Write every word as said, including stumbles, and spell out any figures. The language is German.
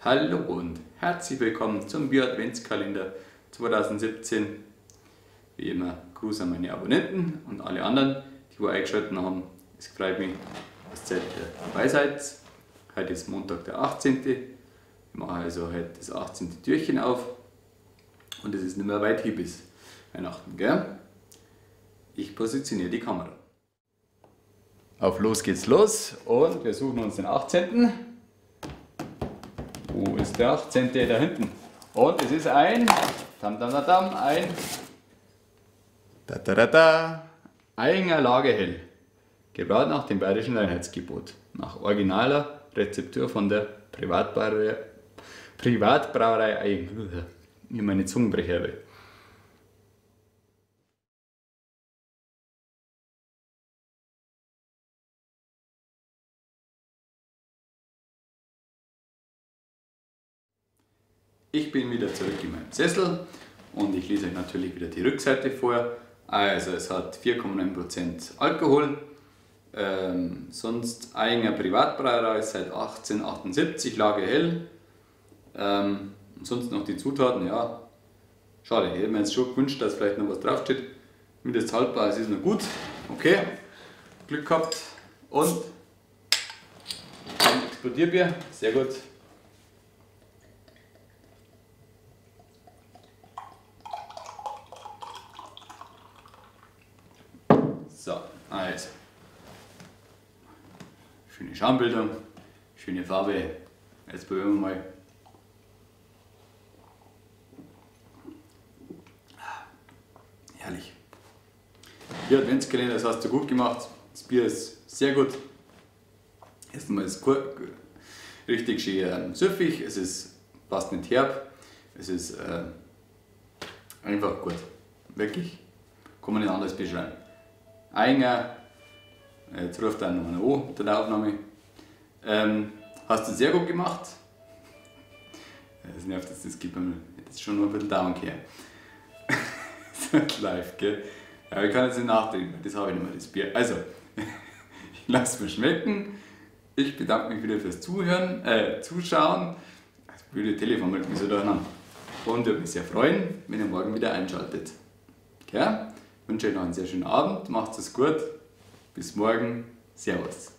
Hallo und herzlich willkommen zum Bio-Adventskalender zweitausendsiebzehn. Wie immer Gruß an meine Abonnenten und alle anderen, die wo eingeschaltet haben. Es freut mich, dass ihr dabei seid. Heute ist Montag der achtzehnte Ich mache also heute das achtzehnte Türchen auf und es ist nicht mehr weit hin bis Weihnachten, gell? Ich positioniere die Kamera. Auf los geht's los und wir suchen uns den achtzehnten Wo ist der achtzehnte? Da hinten. Und es ist ein, tam, tam, tam, tam, ein, da, da, da, da, Ainger Lagerhell. Gebraut nach dem Bayerischen Reinheitsgebot. Nach originaler Rezeptur von der Privatbrauerei, Privatbrauerei Aigen. Wie meine Zungenbrecher habe. Ich bin wieder zurück in meinem Sessel und ich lese euch natürlich wieder die Rückseite vor. Also es hat vier Komma neun Prozent Alkohol, ähm, sonst Ainger Privatbrauerei seit achtzehnhundertachtundsiebzig, Lagerhell. Ähm, sonst noch die Zutaten, ja, schade, ich hätte mir jetzt schon gewünscht, dass vielleicht noch was draufsteht. Wie das haltbar ist, ist noch gut. Okay, Glück gehabt und ein Explodierbier, sehr gut. So, also, schöne Schaumbildung, schöne Farbe, jetzt probieren wir mal. Herrlich. Bier Adventskalender, das hast du gut gemacht, das Bier ist sehr gut. Erstmal ist es richtig schön süffig, es ist fast nicht herb, es ist äh, einfach gut, wirklich, kann man nicht anders beschreiben. Ainger, jetzt ruft er nochmal an unter der Aufnahme. Ähm, hast du sehr gut gemacht. Das nervt jetzt, das gibt mir jetzt schon noch ein bisschen down hier. Das wird live, gell? Ja, ich kann jetzt nicht nachdenken, das habe ich nicht mehr, das Bier. Also, ich lasse es mir schmecken. Ich bedanke mich wieder fürs Zuhören, äh, Zuschauen. Das blöde Telefon mit mir so durcheinander. Und würde mich sehr freuen, wenn ihr morgen wieder einschaltet. Gell? Ich wünsche euch noch einen sehr schönen Abend, macht es gut, bis morgen, Servus.